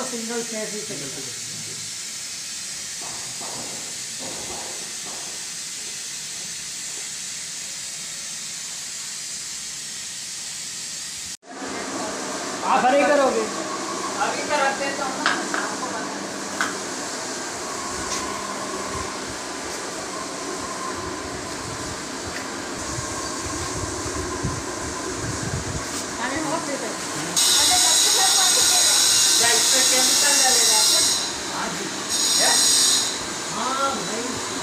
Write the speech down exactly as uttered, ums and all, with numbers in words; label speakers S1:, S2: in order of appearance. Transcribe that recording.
S1: Single phase ही चलेगा। आप हरे करोगे
S2: अभी कराते तो हम आपको बता अरे हो फिर अरे बच्चे सब पानी दे क्या इस पे केमिकल डालेगा क्या?
S1: हाँ जी, हाँ भाई।